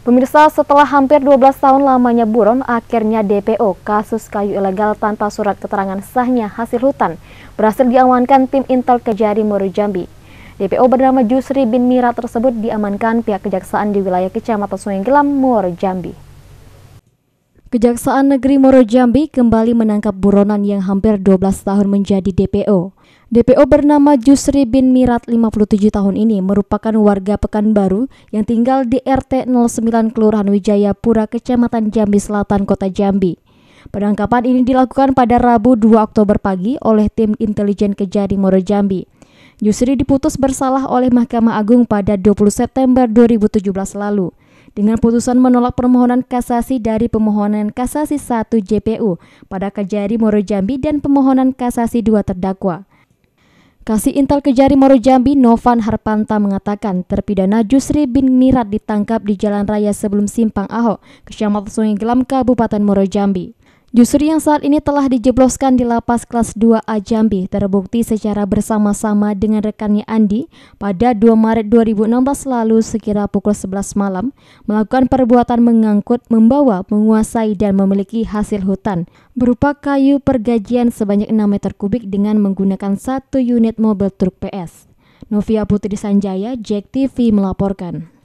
Pemirsa, setelah hampir 12 tahun lamanya buron, akhirnya DPO kasus kayu ilegal tanpa surat keterangan sahnya hasil hutan berhasil diamankan tim Intel Kejari Moro Jambi. DPO bernama Jusri bin Mira tersebut diamankan pihak kejaksaan di wilayah Kecamatan Sungai Gelam, Moro Jambi. Kejaksaan Negeri Moro Jambi kembali menangkap buronan yang hampir 12 tahun menjadi DPO. DPO bernama Jusri bin Mirat 57 tahun ini merupakan warga Pekanbaru yang tinggal di RT 09 Kelurahan Wijayapura, Kecamatan Jambi Selatan, Kota Jambi. Penangkapan ini dilakukan pada Rabu 2 Oktober pagi oleh tim intelijen Kejari Moro Jambi. Jusri diputus bersalah oleh Mahkamah Agung pada 20 September 2017 lalu. Dengan putusan menolak permohonan kasasi dari pemohonan kasasi 1 JPU pada Kejari Moro Jambi dan pemohonan kasasi 2 terdakwa. Kasih Intel Kejari Moro Jambi Novan Harpanta mengatakan terpidana Jusri bin Mirat ditangkap di jalan raya sebelum Simpang Ahok, Kecamatan Sungai Gelam, Kabupaten Moro Jambi. Jusri yang saat ini telah dijebloskan di lapas kelas 2A Jambi terbukti secara bersama-sama dengan rekannya Andi pada 2 Maret 2016 lalu sekira pukul 11 malam melakukan perbuatan mengangkut, membawa, menguasai dan memiliki hasil hutan berupa kayu pergajian sebanyak 6 meter kubik dengan menggunakan 1 unit mobil truk PS. Novia Putri Sanjaya, JEK TV melaporkan.